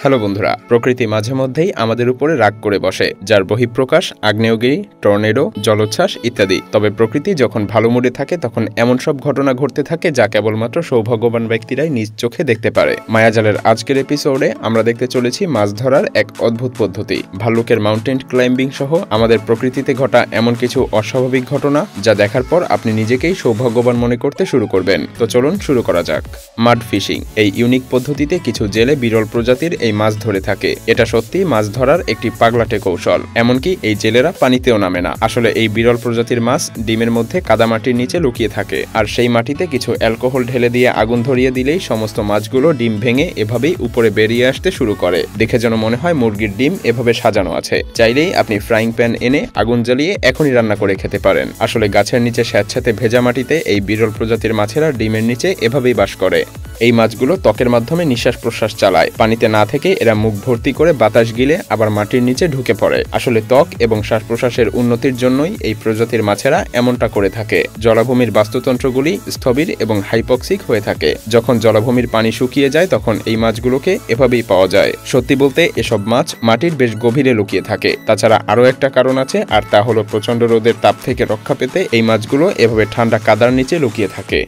Hello বন্ধুরা, প্রকৃতি মাঝে মধ্যেই আমাদের উপরে রাগ করে বসে, যার বহিঃপ্রকাশ আগ্নেয়গিরি, টর্নেডো, জলোচ্ছ্বাস ইত্যাদি। তবে প্রকৃতি যখন ভালো মুডে থাকে তখন এমন সব ঘটনা ঘটতে থাকে যা কেবলমাত্র সৌভাগ্যবান ব্যক্তিরাই নিজ চোখে দেখতে পারে। মায়াজালের আজকের এপিসোডে আমরা দেখতে চলেছি মাছ ধরার এক অদ্ভুত পদ্ধতি, ভাল্লুকের মাউন্টেন ক্লাইম্বিং সহ আমাদের প্রকৃতিতে ঘটা এমন কিছু অস্বাভাবিক ঘটনা যা দেখার পর আপনি নিজেকেই সৌভাগ্যবান মনে করতে শুরু করবেন। তো চলুন শুরু করা যাক। মাড ফিশিং, এই ইউনিক পদ্ধতিতে কিছু জেলে বিরল প্রজাতির এই মাছ ধরে থাকে। এটা সত্যি মাছ ধরার একটি পাগলাটে কৌশল। এমনকি এই জেলেরা পানিতেও নামে না। আসলে এই বিরল প্রজাতির মাছ ডিমের মধ্যে কাদামাটির নিচে লুকিয়ে থাকে, আর সেই মাটিতে কিছু অ্যালকোহল ঢেলে দিয়ে আগুন ধরিয়ে দিলেই সমস্ত মাছগুলো ডিম ভেঙে এভাবেই উপরে বেরিয়ে আসতে শুরু করে। দেখে যেন মনে হয় মুরগির ডিম এভাবে সাজানো আছে। চাইলেই আপনি ফ্রাইং প্যান এনে আগুন জ্বালিয়ে এখনই রান্না করে খেতে পারেন। আসলে গাছের নিচে স্যাঁতস্যাঁতে ভেজা মাটিতে এই বিরল প্রজাতির মাছেরা ডিমের নিচে এভাবেই বাস করে। এই মাছগুলো ত্বকের মাধ্যমে নিঃশ্বাস প্রশ্বাস চালায়। পানিতে না থেকে এরা মুখ ভর্তি করে বাতাস গিলে আবার মাটির নিচে ঢুকে পড়ে। আসলে ত্বক এবং শ্বাস প্রশ্বাসের উন্নতির জন্যই এই প্রজাতির মাছেরা এমনটা করে থাকে। জলাভূমির বাস্তুতন্ত্রগুলি স্থবির এবং হাইপক্সিক হয়ে থাকে। যখন জলাভূমির পানি শুকিয়ে যায় তখন এই মাছগুলোকে এভাবেই পাওয়া যায়। সত্যি বলতে এসব মাছ মাটির বেশ গভীরে লুকিয়ে থাকে। তাছাড়া আরও একটা কারণ আছে, আর তা হলো প্রচণ্ড রোদের তাপ থেকে রক্ষা পেতে এই মাছগুলো এভাবে ঠান্ডা কাদার নিচে লুকিয়ে থাকে।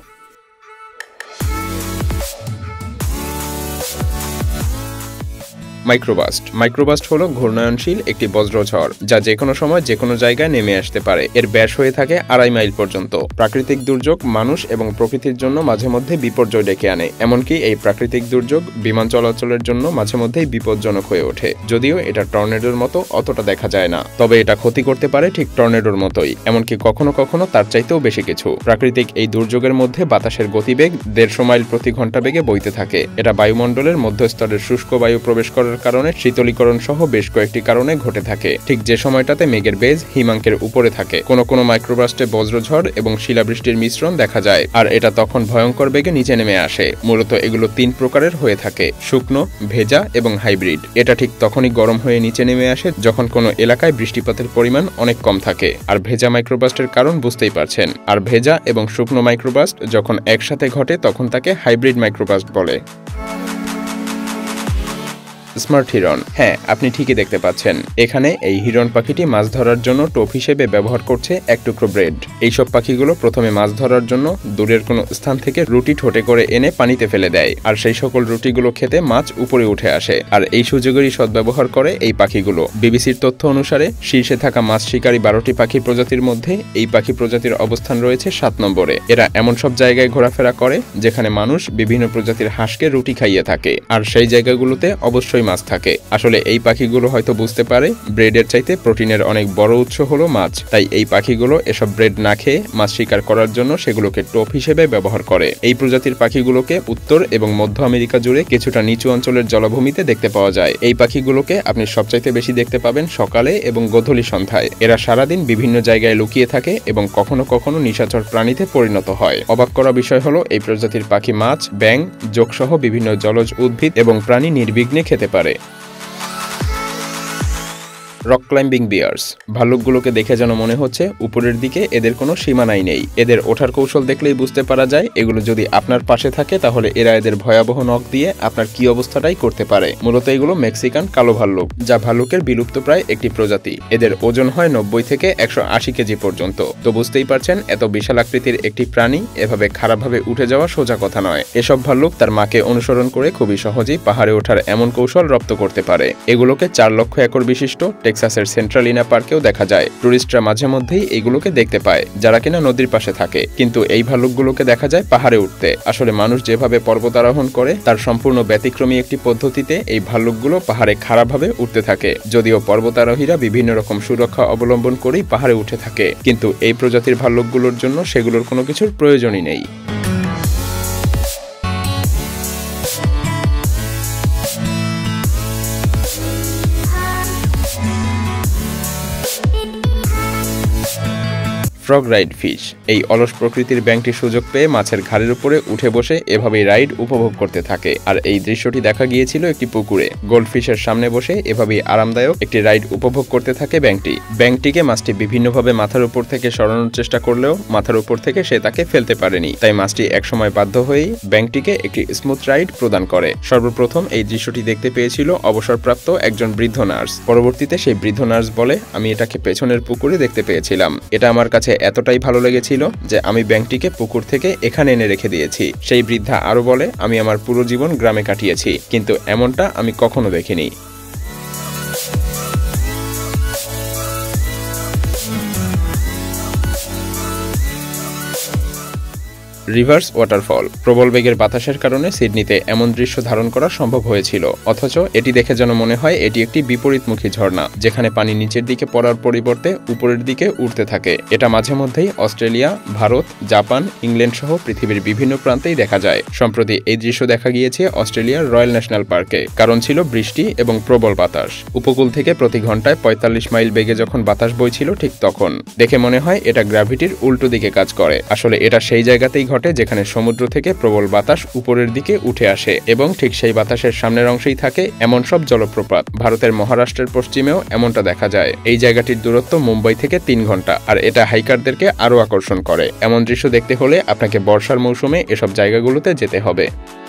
মাইক্রোবাস্ট হলো ঘূর্ণায়নশীল একটি বজ্রঝড়, যা যে কোনো সময় যে কোনো জায়গায় নেমে আসতে পারে। এর ব্যাস হয়ে থাকে 2.5 মাইল পর্যন্ত। প্রাকৃতিক দুর্যোগ মানুষ এবং প্রকৃতির জন্য মাঝে মধ্যে বিপর্যয় ডেকে আনে। এমনকি এই প্রাকৃতিক দুর্যোগ বিমান চলাচলের জন্য মাঝে মধ্যেই বিপজ্জনক হয়ে ওঠে। যদিও এটা টর্নেডোর মতো অতটা দেখা যায় না, তবে এটা ক্ষতি করতে পারে ঠিক টর্নেডোর মতোই, এমনকি কখনো কখনো তার চাইতেও বেশি কিছু। প্রাকৃতিক এই দুর্যোগের মধ্যে বাতাসের গতিবেগ 150 মাইল প্রতি ঘন্টা বেগে বইতে থাকে। এটা বায়ুমণ্ডলের মধ্যস্তরের শুষ্ক বায়ু প্রবেশ করার কারণে শীতলীকরণ সহ বেশ কয়েকটি কারণে ঘটে থাকে। ঠিক যে সময়টাতে মেঘের বেজ হিমাঙ্কের উপরে থাকে, কোনো মাইক্রোবাস্টে বজ্রঝড় এবং শিলাবৃষ্টির মিশ্রণ দেখা যায়, আর এটা তখন ভয়ঙ্কর বেগে নিচে নেমে আসে। মূলত এগুলো 3 প্রকারের হয়ে থাকে: শুকনো, ভেজা এবং হাইব্রিড। এটা ঠিক তখনই গরম হয়ে নিচে নেমে আসে যখন কোনো এলাকায় বৃষ্টিপাতের পরিমাণ অনেক কম থাকে। আর ভেজা মাইক্রোবাস্টের কারণ বুঝতেই পারছেন। আর ভেজা এবং শুকনো মাইক্রোবাস্ট যখন একসাথে ঘটে তখন তাকে হাইব্রিড মাইক্রোবাস্ট বলে। স্মার্ট হিরন, হ্যাঁ আপনি ঠিকই দেখতে পাচ্ছেন। এখানে এই হিরন পাখিটি মাছ ধরার জন্য টোপ হিসেবে ব্যবহার করছে এক টুকরো ব্রেড। এইসব পাখিগুলো প্রথমে মাছ ধরার জন্য দূরের কোনো স্থান থেকে রুটি ঠোঁটে করে এনে পানিতে ফেলে দেয়, আর সেই সকল রুটিগুলো খেতে মাছ উপরে উঠে আসে। আর এই সুযোগেরই সদ্ব্যবহার করে এই পাখিগুলো। বিবিসির তথ্য অনুসারে শীর্ষে থাকা মাছ শিকারী 12টি পাখি প্রজাতির মধ্যে এই পাখি প্রজাতির অবস্থান রয়েছে 7 নম্বরে। এরা এমন সব জায়গায় ঘোরাফেরা করে যেখানে মানুষ বিভিন্ন প্রজাতির হাঁসকে রুটি খাইয়ে থাকে, আর সেই জায়গাগুলোতে অবশ্যই মাছ থাকে। আসলে এই পাখিগুলো হয়তো বুঝতে পারে ব্রেডের চাইতে প্রোটিনের অনেক বড় উৎস হলো মাছ, তাই এই পাখিগুলো এসব ব্রেড না খেয়ে মাছ শিকার করার জন্য সেগুলোকে টোপ হিসেবে ব্যবহার করে। এই প্রজাতির পাখিগুলোকে উত্তর এবং মধ্য আমেরিকা জুড়ে কিছুটা নিচু অঞ্চলের জলাভূমিতে দেখতে পাওয়া যায়। এই পাখিগুলোকে আপনি সবচাইতে বেশি দেখতে পাবেন সকালে এবং গোধূলি সন্ধ্যায়। এরা সারাদিন বিভিন্ন জায়গায় লুকিয়ে থাকে এবং কখনো কখনো নিশাচর প্রাণীতে পরিণত হয়। অবাক করা বিষয় হলো এই প্রজাতির পাখি মাছ, ব্যাঙ, জোঁকসহ বিভিন্ন জলজ উদ্ভিদ এবং প্রাণী নির্বিঘ্নে খেতে পারে। রক ক্লাইম্বিং বিয়ার্স, ভাল্লুকগুলোকে দেখে যেন মনে হচ্ছে উপরের দিকে এদের কোনো সীমানাই নেই। এদের ওঠার কৌশল দেখলেই বুঝতে পারা যায় এগুলো যদি আপনার পাশে থাকে তাহলে এরা এদের ভয়াবহ নখ দিয়ে আপনার কি অবস্থাটাই করতে পারে। মূলত এগুলো মেক্সিকান কালো ভাল্লুক, যা ভাল্লুকের বিলুপ্ত প্রায় একটি প্রজাতি। এদের ওজন হয় 90 থেকে 180 কেজি পর্যন্ত। তো বুঝতেই পারছেন এত বিশাল আকৃতির একটি প্রাণী এভাবে খারাপভাবে উঠে যাওয়া সোজা কথা নয়। এসব ভাল্লুক তার মাকে অনুসরণ করে খুবই সহজেই পাহাড়ে ওঠার এমন কৌশল রপ্ত করতে পারে। এগুলোকে 4 লক্ষ একর বিশিষ্ট টেক্সাসের সেন্ট্রালিনা পার্কেও দেখা যায়। টুরিস্টরা মাঝে মধ্যেই এইগুলোকে দেখতে পায় যারা কিনা নদীর পাশে থাকে, কিন্তু এই ভাল্লুকগুলোকে দেখা যায় পাহাড়ে উঠতে। আসলে মানুষ যেভাবে পর্বত আরোহণ করে তার সম্পূর্ণ ব্যতিক্রমী একটি পদ্ধতিতে এই ভাল্লুকগুলো পাহাড়ে খাড়াভাবে উঠতে থাকে। যদিও পর্বতারোহীরা বিভিন্ন রকম সুরক্ষা অবলম্বন করেই পাহাড়ে উঠে থাকে, কিন্তু এই প্রজাতির ভাল্লুকগুলোর জন্য সেগুলোর কোনো কিছুর প্রয়োজনই নেই। Frog ride fish. এই অলস প্রকৃতির ব্যাঙটি সুযোগ পেয়ে মাছের ঘাড়ের উপরে উঠে বসে এভাবেই রাইড উপভোগ করতে থাকে। আর এই দৃশ্যটি দেখা গিয়েছিল একটি পুকুরে। গোল্ডফিশের সামনে বসে এভাবেই আরামদায়ক একটি রাইড উপভোগ করতে থাকে ব্যাঙটি। ব্যাঙটিকে মাছটি বিভিন্নভাবে মাথার উপর থেকে সরানোর চেষ্টা করলেও মাথার উপর থেকে সে তাকে ফেলতে পারেনি। তাই মাছটি একসময় বাধ্য হয়েই ব্যাঙটিকে একটি স্মুথ রাইড প্রদান করে। সর্বপ্রথম এই দৃশ্যটি দেখতে পেয়েছিল অবসরপ্রাপ্ত একজন বৃদ্ধ নার্স। পরবর্তীতে সেই বৃদ্ধ নার্স বলে, আমি এটাকে পেছনের পুকুরে দেখতে পেয়েছিলাম। এটা আমার কাছে এতটাই ভালো লেগেছিল যে আমি ব্যাঙটিকে পুকুর থেকে এখানে এনে রেখে দিয়েছি। সেই বৃদ্ধা আরো বলে, আমি আমার পুরো জীবন গ্রামে কাটিয়েছি, কিন্তু এমনটা আমি কখনো দেখিনি। Reverse waterfall. প্রবল বেগের বাতাসের কারণে সিডনিতে এমন দৃশ্য ধারণ করা সম্ভব হয়েছিল, অথচ এটি দেখে যেন মনে হয় এটি একটি বিপরীতমুখী ঝর্ণা, যেখানে পানি নিচের দিকে পড়ার পরিবর্তে উপরের দিকে উঠতে থাকে। এটা মাঝে মধ্যেই অস্ট্রেলিয়া, ভারত, জাপান, ইংল্যান্ড সহ পৃথিবীর বিভিন্ন প্রান্তেই দেখা যায়। সম্প্রতি এই দৃশ্য দেখা গিয়েছে অস্ট্রেলিয়ার রয়্যাল ন্যাশনাল পার্কে। কারণ ছিল বৃষ্টি এবং প্রবল বাতাস। উপকূল থেকে প্রতি ঘন্টায় ৪৫ মাইল বেগে যখন বাতাস বইছিল ঠিক তখন দেখে মনে হয় এটা গ্র্যাভিটির উল্টো দিকে কাজ করে। আসলে এটা সেই জায়গাতেই ঘটে যেখানে সমুদ্র থেকে প্রবল বাতাস উপরের দিকে উঠে আসে, এবং ঠিক সেই বাতাসের সামনের অংশেই থাকে এমন সব জলপ্রপাত। ভারতের মহারাষ্ট্রের পশ্চিমেও এমনটা দেখা যায়। এই জায়গাটির দূরত্ব মুম্বাই থেকে ৩ ঘন্টা, আর এটা হাইকারদেরকে আরও আকর্ষণ করে। এমন দৃশ্য দেখতে হলে আপনাকে বর্ষার মৌসুমে এসব জায়গাগুলোতে যেতে হবে।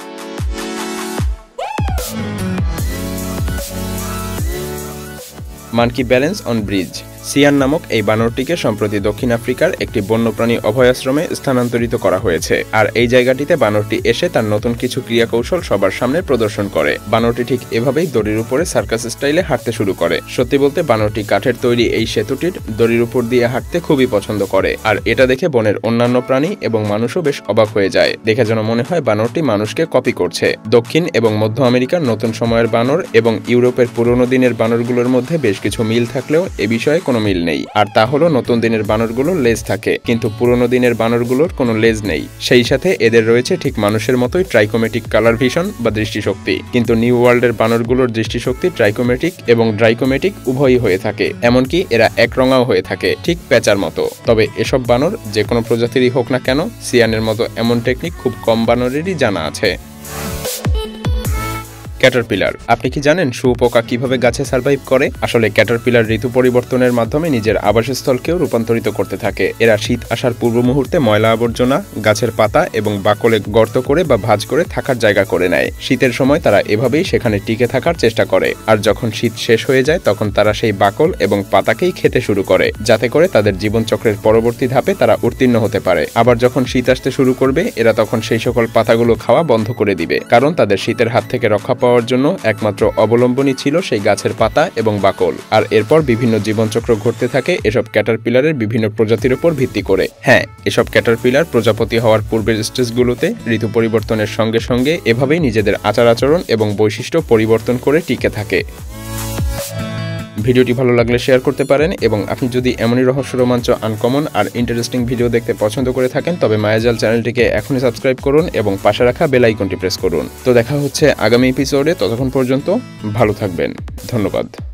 Monkey balance on bridge. সিয়ান নামক এই বানরটিকে সম্প্রতি দক্ষিণ আফ্রিকার একটি বন্যপ্রাণী অভয়াশ্রমে স্থানান্তরিত করা হয়েছে। আর এই জায়গাটিতে বানরটি এসে তার নতুন কিছু ক্রিয়াকৌশল সবার সামনে প্রদর্শন করে। বানরটি ঠিক এভাবেই দড়ির উপরে সার্কাস স্টাইলে হাঁটতে শুরু করে। সত্যি বলতে বানরটি কাঠের তৈরি এই সেতুটির দড়ির উপর দিয়ে হাঁটতে খুবই পছন্দ করে। আর এটা দেখে বনের অন্যান্য প্রাণী এবং মানুষও বেশ অবাক হয়ে যায়। দেখে যেন মনে হয় বানরটি মানুষকে কপি করছে। দক্ষিণ এবং মধ্য আমেরিকার নতুন সময়ের বানর এবং ইউরোপের পুরনো দিনের বানরগুলোর মধ্যে বেশ কিছু মিল থাকলেও এ বিষয়ে কোনো মিল নেই। আর তা হলো নতুন দিনের বানরগুলোর লেজ থাকে, কিন্তু পুরনো দিনের বানরগুলোর কোনো লেজ নেই। সেই সাথে এদের রয়েছে ঠিক মানুষের মতোই ট্রাইকোমেটিক কালার ভিশন বা দৃষ্টিশক্তি, কিন্তু নিউ ওয়ার্ল্ডের বানরগুলোর দৃষ্টিশক্তি ট্রাইকোমেটিক এবং ড্রাইকোমেটিক উভয়ই হয়ে থাকে। এমনকি এরা একরঙাও হয়ে থাকে, ঠিক পেঁচার মতো। তবে এসব বানর যে কোনো প্রজাতিরই হোক না কেন, সিয়ানের মতো এমন টেকনিক খুব কম বানরেরই জানা আছে। ক্যাটারপিলার। আপনি কি জানেন শুঁয়োপোকা কিভাবে গাছে সার্ভাইভ করে? আসলে ক্যাটারপিলার ঋতু পরিবর্তনের মাধ্যমে নিজের আবাসস্থলকেও রূপান্তরিত করতে থাকে। এরা শীত আসার পূর্ব মুহূর্তে ময়লা আবর্জনা, গাছের পাতা এবং বাকলে গর্ত করে বা ভাঁজ করে থাকার জায়গা করে নেয়। শীতের সময় তারা এভাবেই সেখানে টিকে থাকার চেষ্টা করে। আর যখন শীত শেষ হয়ে যায় তখন তারা সেই বাকল এবং পাতাকেই খেতে শুরু করে, যাতে করে তাদের জীবনচক্রের পরবর্তী ধাপে তারা উত্তীর্ণ হতে পারে। আবার যখন শীত আসতে শুরু করবে এরা তখন সেই সকল পাতাগুলো খাওয়া বন্ধ করে দিবে, কারণ তাদের শীতের হাত থেকে রক্ষা পাওয়ার জন্য একমাত্র অবলম্বনই ছিল সেই গাছের পাতা এবং বাকল। আর এরপর বিভিন্ন জীবনচক্র ঘটতে থাকে এসব ক্যাটারপিলারের বিভিন্ন প্রজাতির উপর ভিত্তি করে। হ্যাঁ, এসব ক্যাটারপিলার প্রজাপতি হওয়ার পূর্বের স্টেজগুলোতে ঋতু পরিবর্তনের সঙ্গে সঙ্গে এভাবেই নিজেদের আচার আচরণ এবং বৈশিষ্ট্য পরিবর্তন করে টিকে থাকে। ভিডিওটি ভালো লাগলে শেয়ার করতে পারেন, এবং আপনি যদি এমনই রহস্য, রোমাঞ্চ, আনকমন আর ইন্টারেস্টিং ভিডিও দেখতে পছন্দ করে থাকেন তবে মায়াজাল চ্যানেলটিকে এখনই সাবস্ক্রাইব করুন এবং পাশে রাখা বেল আইকনটি প্রেস করুন। তো দেখা হচ্ছে আগামী এপিসোডে। ততক্ষণ পর্যন্ত ভালো থাকবেন। ধন্যবাদ।